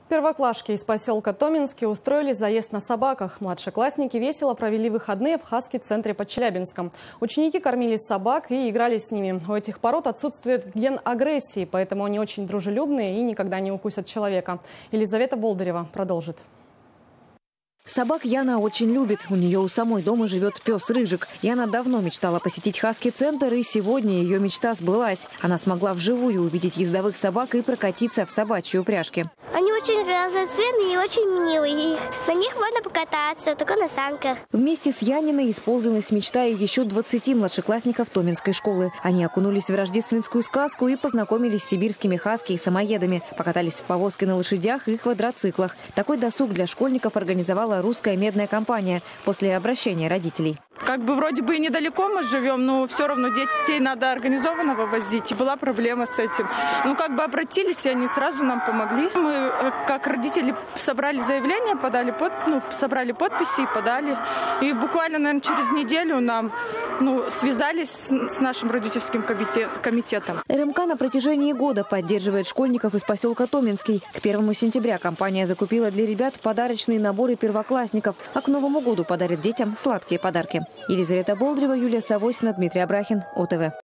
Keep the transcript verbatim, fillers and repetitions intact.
Первоклашки из поселка Томинский устроили заезд на собаках. Младшеклассники весело провели выходные в хаски-центре под Челябинском. Ученики кормили собак и играли с ними. У этих пород отсутствует ген агрессии, поэтому они очень дружелюбные и никогда не укусят человека. Елизавета Болдырева продолжит. Собак Яна очень любит. У нее у самой дома живет пес Рыжик. Яна давно мечтала посетить хаски-центр, и сегодня ее мечта сбылась. Она смогла вживую увидеть ездовых собак и прокатиться в собачьей упряжке. Они очень разноцветные и очень милые. На них можно покататься, только на санках. Вместе с Яниной исполнилась мечта и еще двадцати младшеклассников Томинской школы. Они окунулись в рождественскую сказку и познакомились с сибирскими хаски и самоедами. Покатались в повозке на лошадях и квадроциклах. Такой досуг для школьников организовала русская медная компания после обращения родителей. Как бы вроде бы и недалеко мы живем, но все равно детей надо организованно вывозить. И была проблема с этим. Ну, как бы обратились, и они сразу нам помогли. Мы, как родители, собрали заявление, подали под, ну, собрали подписи и подали. И буквально, наверное, через неделю нам ну, связались с, с нашим родительским комитетом. РМК на протяжении года поддерживает школьников из поселка Томинский. К первому сентября компания закупила для ребят подарочные наборы первоклассников, а к Новому году подарит детям сладкие подарки. Елизавета Болдырева, Юлия Савосина, Дмитрий Абрахин, ОТВ.